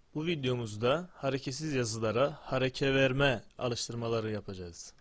Bu videomuzda hareketsiz yazılara hareke verme alıştırmaları yapacağız.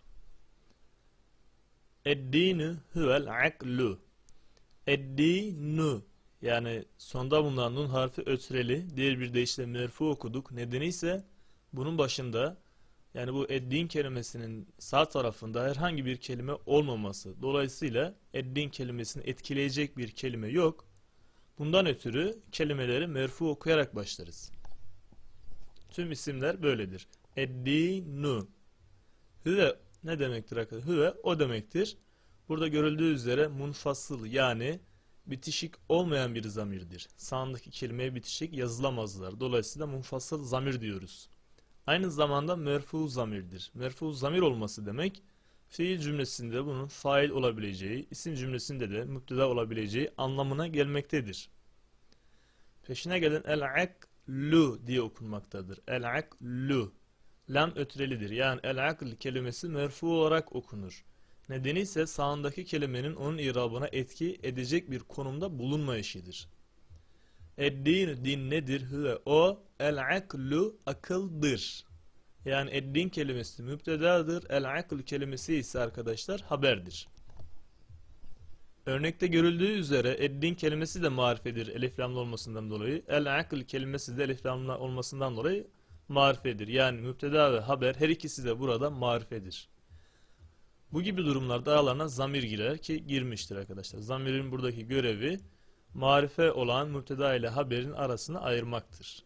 Eddinu huvel aklu. Eddinu yani sonda bulunan nun harfi ötreli, diğer bir deyişle merfu okuduk. Nedeni ise bunun başında yani bu eddin kelimesinin sağ tarafında herhangi bir kelime olmaması. Dolayısıyla eddin kelimesini etkileyecek bir kelime yok. Bundan ötürü kelimeleri merfu okuyarak başlarız. Tüm isimler böyledir. Eddinu. Hüve ne demektir arkadaşlar? Hüve o demektir. Burada görüldüğü üzere munfasıl yani bitişik olmayan bir zamirdir. Sağındaki kelimeye bitişik yazılamazlar. Dolayısıyla munfasıl zamir diyoruz. Aynı zamanda merfu zamirdir. Merfu zamir olması demek fiil cümlesinde bunun fail olabileceği, isim cümlesinde de müpteda olabileceği anlamına gelmektedir. Peşine gelen el-aklu diye okunmaktadır. El-aklu. Lam ötrelidir. Yani el-akl kelimesi merfu olarak okunur. Nedeni ise sağındaki kelimenin onun irabına etki edecek bir konumda bulunmayışıdır. Eddin, din nedir? Hüve o el-aklu akıldır. Yani eddin kelimesi müptedadır. El-akl kelimesi ise arkadaşlar haberdir. Örnekte görüldüğü üzere eddin kelimesi de marifedir eliflamlı olmasından dolayı. El-akl kelimesi de eliflamlı olmasından dolayı marifedir. Yani müpteda ve haber her ikisi de burada marifedir. Bu gibi durumlarda aralarına zamir girer ki girmiştir arkadaşlar. Zamirin buradaki görevi marife olan müpteda ile haberin arasını ayırmaktır.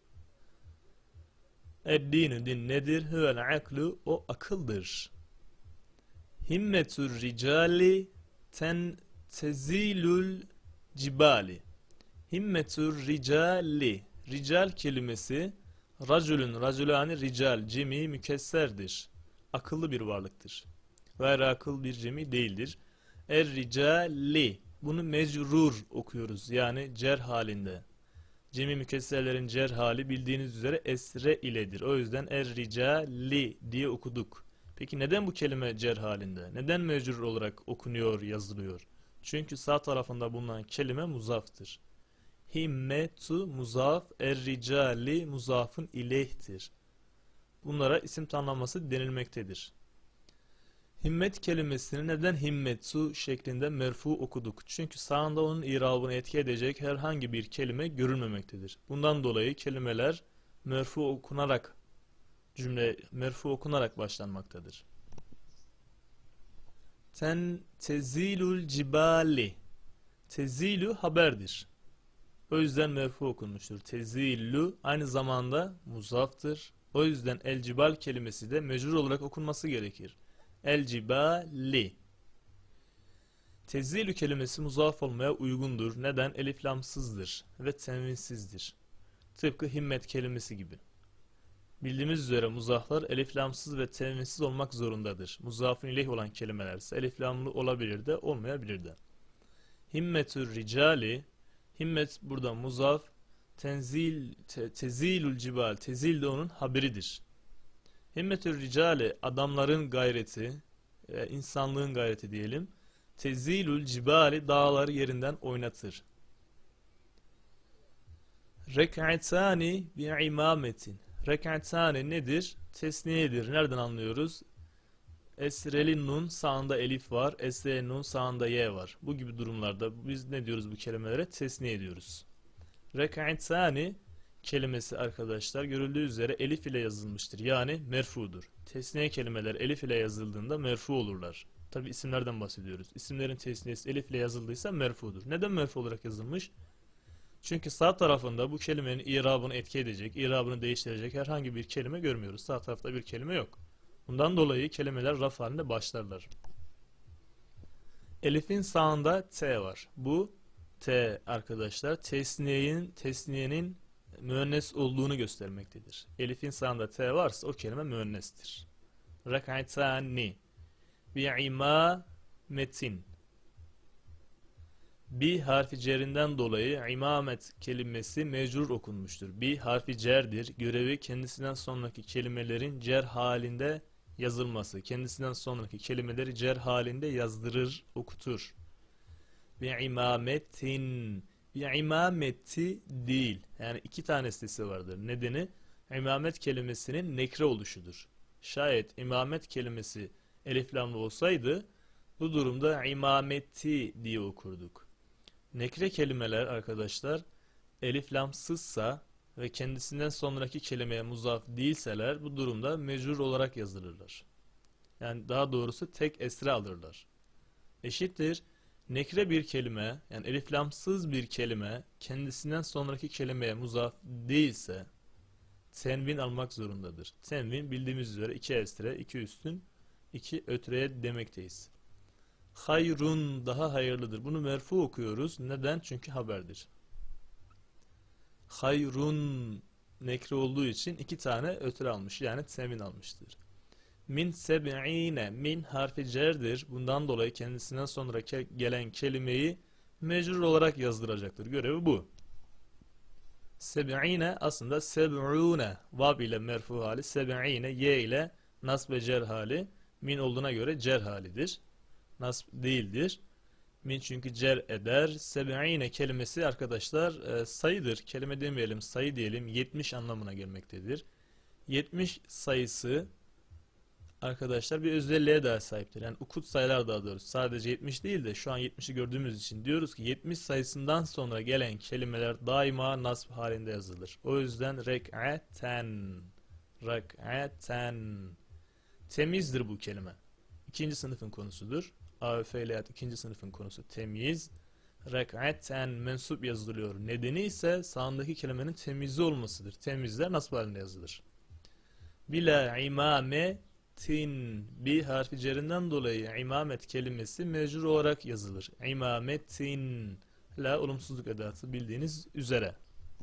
Eddin din nedir? Huvel aklu o akıldır. Himmetur ricali tezilül cibali. Himmetur ricali. Rical kelimesi racülün, racülani rical, cemi mükesserdir. Akıllı bir varlıktır. Gayri akıl bir cemi değildir. Er-ricali. Bunu mecrur okuyoruz. Yani cer halinde. Cemi mükesserlerin cer hali bildiğiniz üzere esre iledir. O yüzden er-ricali diye okuduk. Peki neden bu kelime cer halinde? Neden mecrur olarak okunuyor, yazılıyor? Çünkü sağ tarafında bulunan kelime muzaftır. Himmetu muzaf, er-ricali muzafın ileyhtir. Bunlara isim tanımlaması denilmektedir. Himmet kelimesini neden himmetu şeklinde merfu okuduk? Çünkü sağında onun irabını etki edecek herhangi bir kelime görülmemektedir. Bundan dolayı kelimeler merfu okunarak başlanmaktadır. Tezilul cibali. Tezilu haberdir. O yüzden merfu okunmuştur. Tezillu aynı zamanda muzaftır. O yüzden el cibal kelimesi de mecrur olarak okunması gerekir. El cibali. Tezilü kelimesi muzaf olmaya uygundur. Neden? Eliflamsızdır ve tenvinsizdir. Tıpkı himmet kelimesi gibi. Bildiğimiz üzere muzaflar eliflamsız ve tenvinsiz olmak zorundadır. Muzafın ileyh olan kelimeler ise eliflamlı olabilir de olmayabilir de. Himmetür ricali. Himmet burada muzaf. Tezilül cibal. Tezil de onun haberidir. Himmetür ricali adamların gayreti, insanlığın gayreti diyelim. Tezilül cibali dağları yerinden oynatır. Rek'atani bi'imametin. Rek'atani nedir? Tesniyedir. Nereden anlıyoruz? Esreli nun sağında elif var. Esreli nun sağında ye var. Bu gibi durumlarda biz ne diyoruz bu kelimelere? Tesniye diyoruz. Rek'atani kelimesi arkadaşlar görüldüğü üzere elif ile yazılmıştır. Yani merfudur. Tesniye kelimeler elif ile yazıldığında merfu olurlar. Tabi isimlerden bahsediyoruz. İsimlerin tesniyesi elif ile yazıldıysa merfudur. Neden merfu olarak yazılmış? Çünkü sağ tarafında bu kelimenin irabını etki edecek, irabını değiştirecek herhangi bir kelime görmüyoruz. Sağ tarafta bir kelime yok. Bundan dolayı kelimeler raf halinde başlarlar. Elif'in sağında T var. Bu T arkadaşlar tesniyenin müennes olduğunu göstermektedir. Elif'in sağında T varsa o kelime müennestir. Rek'atani bi'imametin. Bi harfi cerinden dolayı imamet kelimesi mecrur okunmuştur. Bi harfi cerdir. Görevi kendisinden sonraki kelimelerin cer halinde yazılması. Kendisinden sonraki kelimeleri cer halinde yazdırır, okutur. Bi'imametin. Bi'imameti değil. Yani iki tane sesi vardır. Nedeni imamet kelimesinin nekre oluşudur. Şayet imamet kelimesi elif lamlı olsaydı bu durumda imameti diye okurduk. Nekre kelimeler arkadaşlar elif lamsızsa ve kendisinden sonraki kelimeye muzaf değilseler bu durumda mecrur olarak yazılırlar. Yani daha doğrusu tek esre alırlar. Eşittir nekre bir kelime yani elif lamsız bir kelime kendisinden sonraki kelimeye muzaf değilse tenvin almak zorundadır. Tenvin bildiğimiz üzere iki esre, iki üstün, iki ötreye demekteyiz. Hayrun daha hayırlıdır. Bunu merfu okuyoruz. Neden? Çünkü haberdir. Hayrun nekre olduğu için iki tane ötre almış. Yani tenvin almıştır. Min seb'ine min harfi cerdir. Bundan dolayı kendisinden sonra gelen kelimeyi mecrur olarak yazdıracaktır. Görevi bu. Seb'ine aslında seb'une vav ile merfu hali, seb'ine ye ile nasb ve cer hali, min olduğuna göre cer halidir. Nasb değildir. Min çünkü cer eder. Seb'ine kelimesi arkadaşlar sayıdır. Kelime demeyelim, sayı diyelim. 70 anlamına gelmektedir. 70 sayısı arkadaşlar bir özelliğe daha sahiptir. Yani ukut sayılar daha doğrusu. Sadece 70 değil de şu an 70'i gördüğümüz için diyoruz ki 70 sayısından sonra gelen kelimeler daima nasb halinde yazılır. O yüzden rek'aten temizdir bu kelime. İkinci sınıfın konusudur. AVF ile ikinci sınıfın konusu temiz. Rek'aten mensup yazılıyor. Nedeni ise sağındaki kelimenin temizli olmasıdır. Temizler nasb halinde yazılır. Bila imame tin bir harfi cerinden dolayı imamet kelimesi mecrur olarak yazılır. İmametin la olumsuzluk edatı bildiğiniz üzere.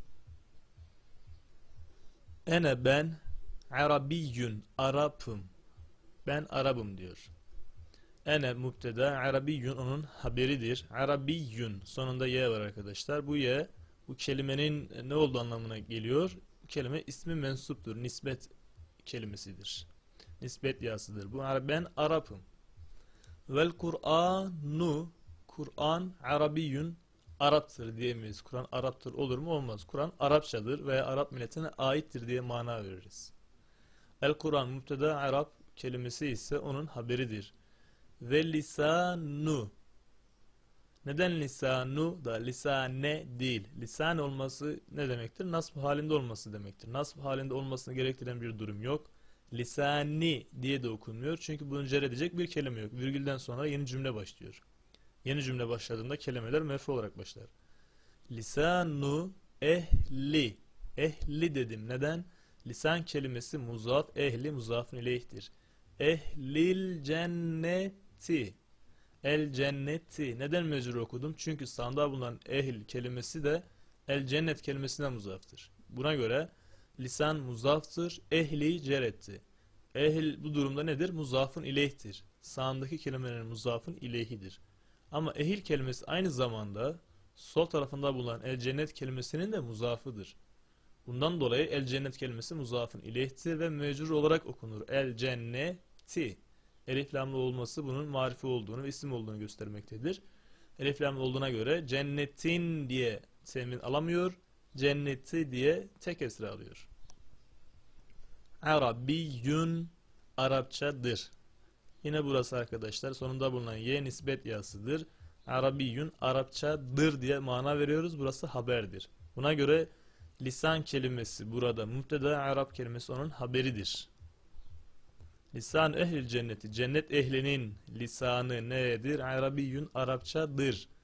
Ene ben Arabiyyun Arap'ım. Ben Arap'ım diyor. Ene mübteda Arabiyyun onun haberidir. Arabiyyun sonunda ye var arkadaşlar. Bu ye bu kelimenin ne olduğu anlamına geliyor. Bu kelime ismi mensuptur. Nisbet kelimesidir. Nispet yasıdır. Bu ben Arap'ım. Vel Kur'anu Kur'an Arabiyyun Arap'tır diyemeyiz. Kur'an Arap'tır olur mu? Olmaz. Kur'an Arapçadır veya Arap milletine aittir diye mana veririz. El Kur'an mübteda Arap kelimesi ise onun haberidir. Ve lisanu neden lisanu da lisane değil? Lisan olması ne demektir? Nasb halinde olması demektir. Nasb halinde olmasını gerektiren bir durum yok. Lisani diye de okunmuyor. Çünkü bunu cer edecek bir kelime yok. Virgülden sonra yeni cümle başlıyor. Yeni cümle başladığında kelimeler merfu olarak başlar. Lisanu ehli. Ehli dedim. Neden? Lisan kelimesi muzaf, ehli muzafın ileyhtir. Ehlil cenneti. El cenneti. Neden mecrur okudum? Çünkü sanda bulunan ehl kelimesi de el cennet kelimesine muzaftır. Buna göre lisan muzaftır, ehli cer etti. Ehl bu durumda nedir? Muzafın ileyhtir. Sağındaki kelimelerin muzafın ileyhidir. Ama ehil kelimesi aynı zamanda sol tarafında bulunan el cennet kelimesinin de muzafıdır. Bundan dolayı el cennet kelimesi muzafın ileyhtir ve mecrur olarak okunur. El cenneti. Elif lamlı olması bunun marifi olduğunu ve isim olduğunu göstermektedir. Elif lamlı olduğuna göre cennetin diye temin alamıyor. Cenneti diye tek esre alıyor. Arabiyyun Arapçadır. Yine burası arkadaşlar sonunda bulunan ye nisbet yasıdır. Arabiyyun Arapçadır diye mana veriyoruz. Burası haberdir. Buna göre lisan kelimesi burada mübteda Arap kelimesi onun haberidir. Lisan ehlil cenneti cennet ehlinin lisanı nedir? Arabiyyun Arapçadır.